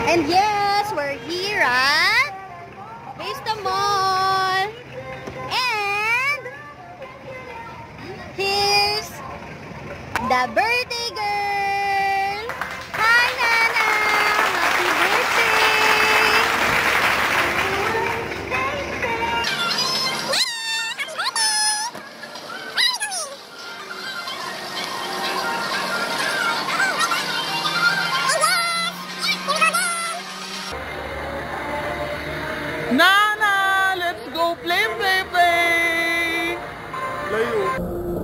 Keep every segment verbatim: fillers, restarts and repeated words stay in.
And yes, we're here at Vista Mall. And here's the birthday girl. Hi, Nana. Happy birthday. Nana, let's go play, play, play. Layo.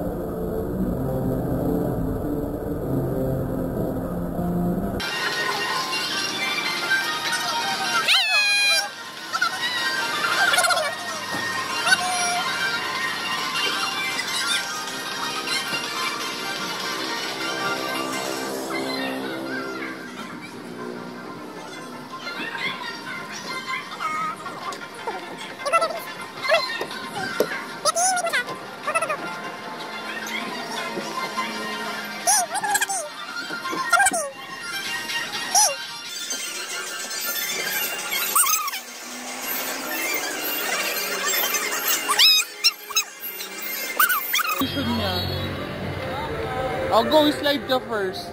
I'll go slide ka first.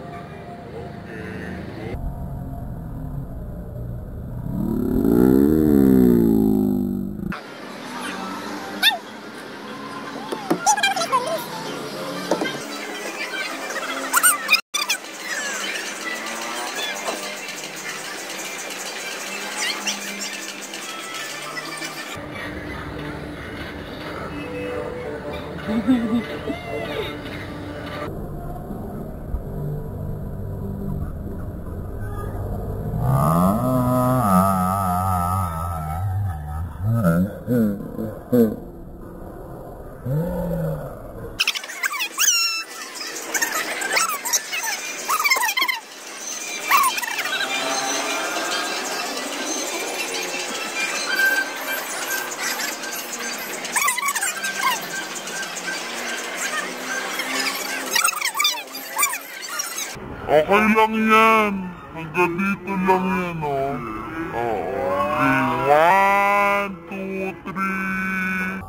Okay lang yan. Hanggang dito lang yan, oh. Oo. One, two, three.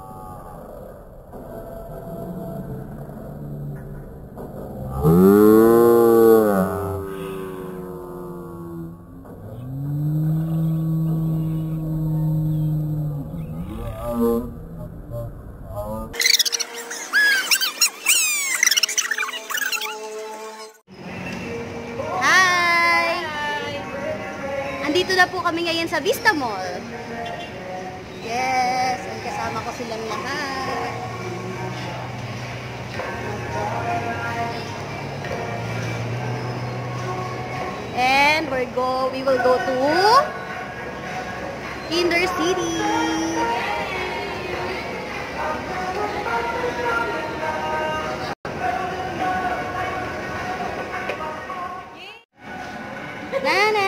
Andito na po kami ngayon sa Vista Mall. Yes, kasama ko silang lahat. And we're go, we will go to Kinder City. Nana!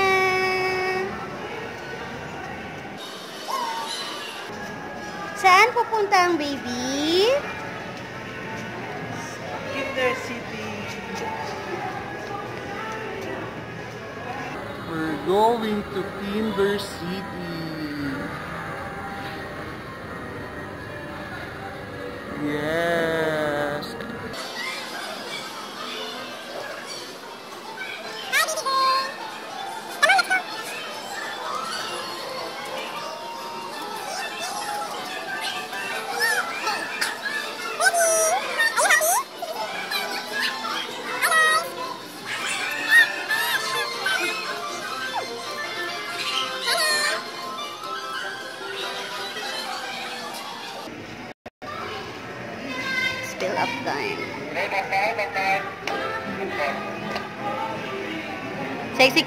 Saan pupunta ang baby? Kinder City. We're going to Kinder City. Yes. Fill up time. Sexy.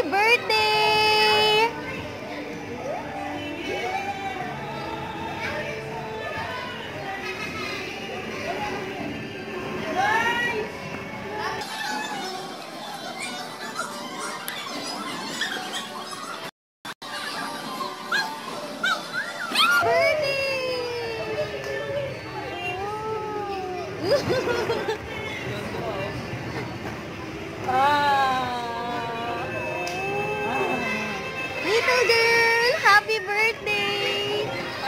birthday! Little girl, happy birthday!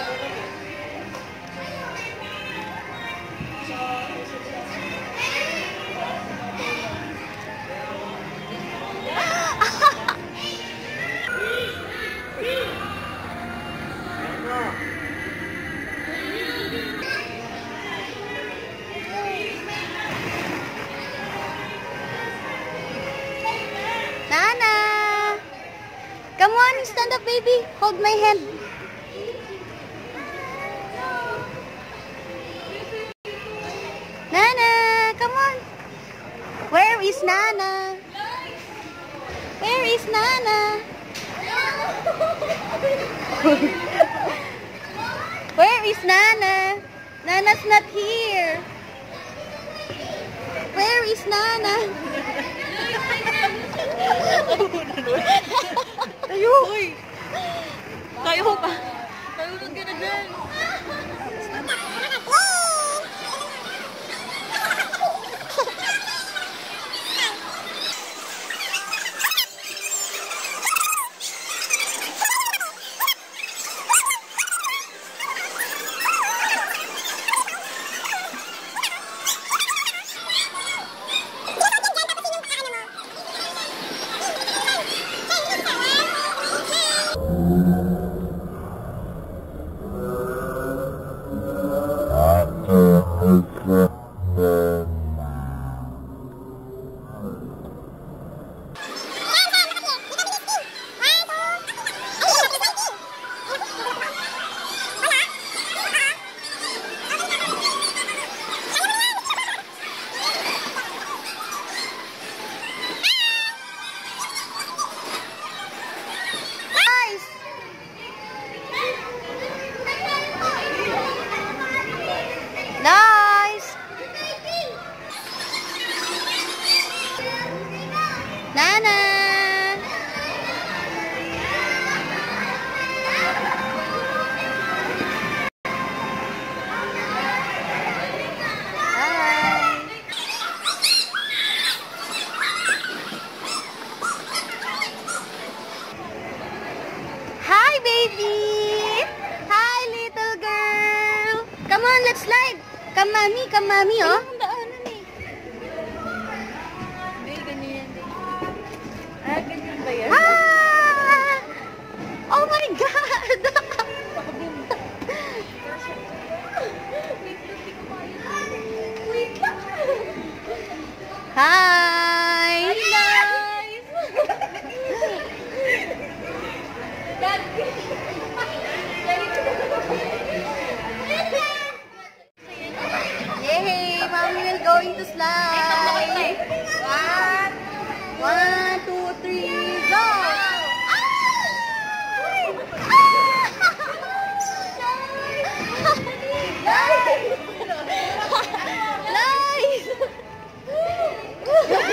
Nana! Come on, stand up, baby. Hold my hand. Nana, come on. Where is Nana? Where is Nana? Where is Nana? Nana's not here. Where is Nana? Tayo! Uy! Tayo pa! Tayo lang ka na dyan! Nice! Nana! Hi, baby! Hi, little girl! Come on, let's slide! Come, mami, come, mami, oh! Ang daanan eh. Hindi, ganyan din. Ah, ganyan ba yan? Ah! Oh my God! Wait lang! Hi! Hi, guys! Yay! Mommy will going to slide! One, one, two, three, go! Nice!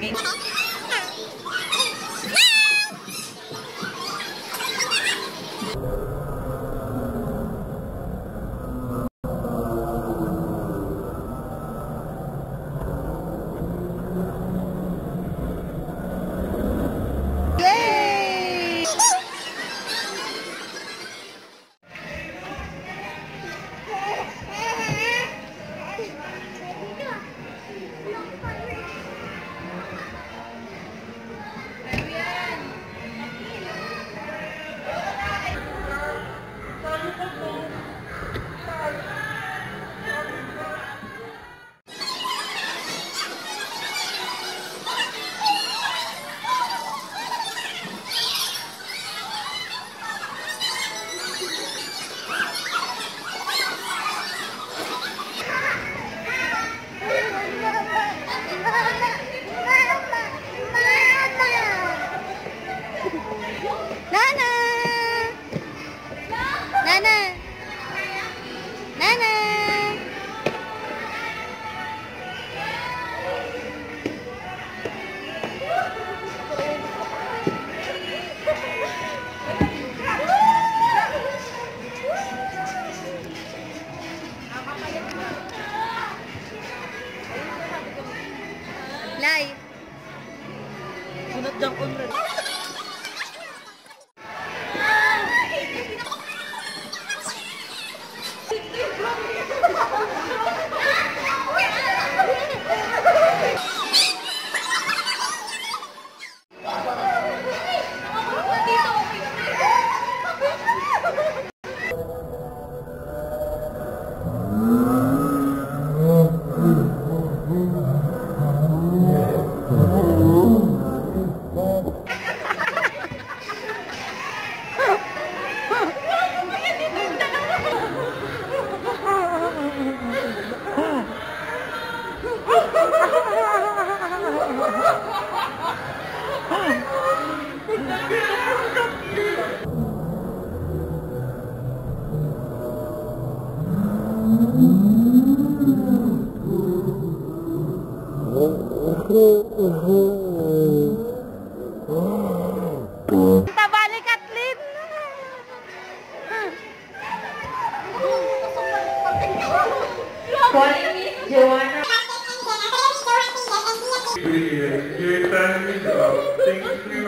Live. Sunod dyan ko rin. Tabalik at Lin. Yoona. Your time is up. Thank you.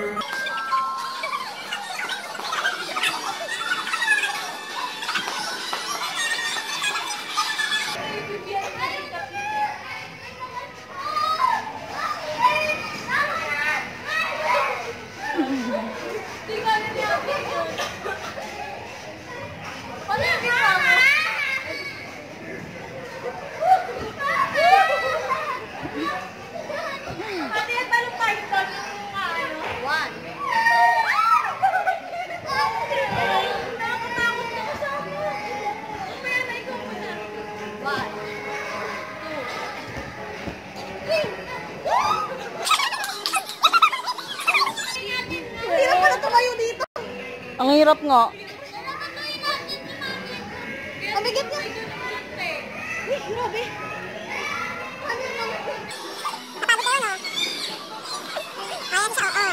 Ang hirap nga. Ang bigat niya. Uy, grabe. Ano naman? Kapag ko no? Ayan siya, oo.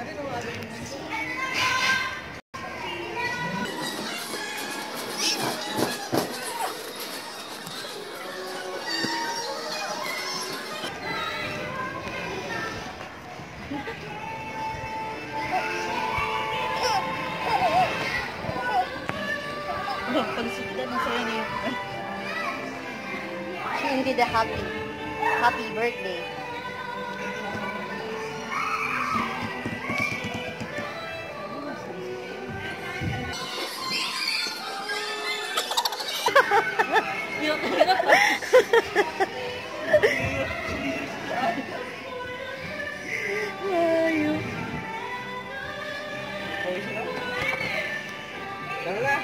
Pagsikitan na sa'yo niyo. She did a happy, happy birthday. Ayun. Tara.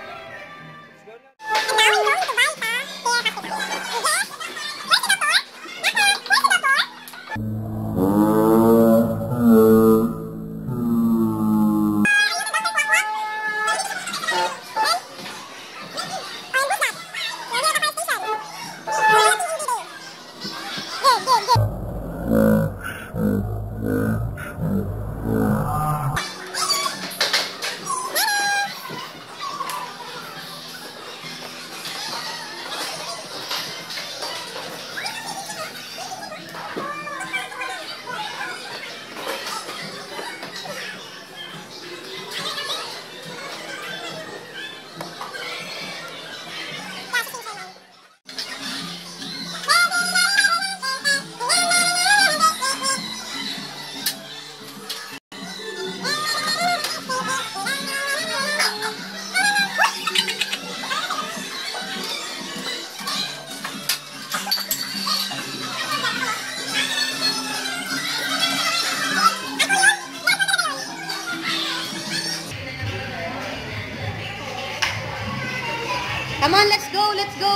Come on, let's go, let's go.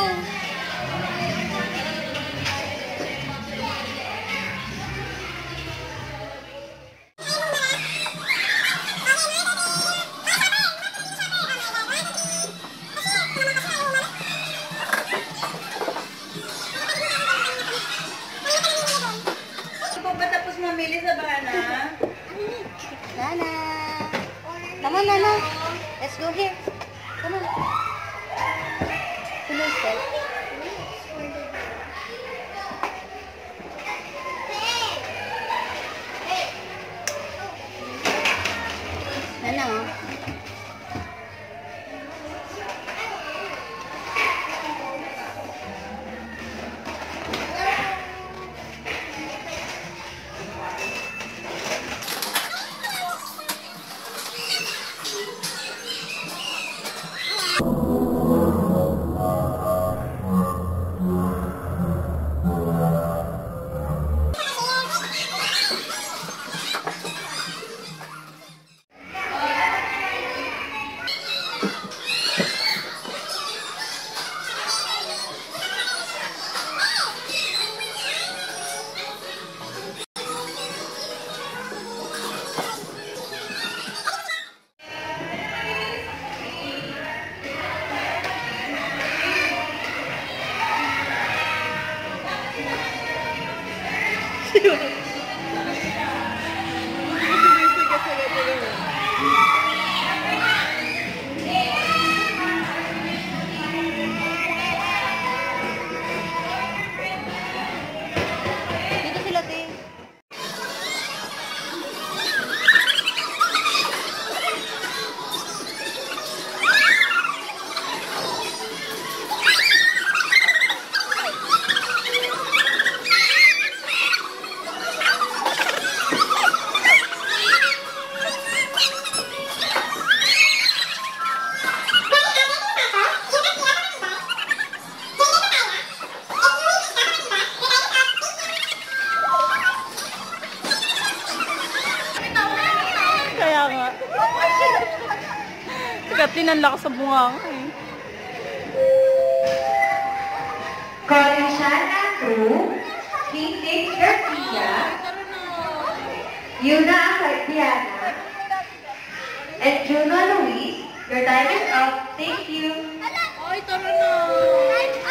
Ikaw ba tapos mamili sa bana? Nana. Come on, Nana. Let's go here. Come on. Come on, Steph. Nana, oh. Dito sila, te. Kaya nga. Sikat din ang lakas sa bunga ko eh. Corintian Andrew, Kintik Garcia, Yoona Diana, and Juno Luis. Your time is up. Thank you. Ay, tara na.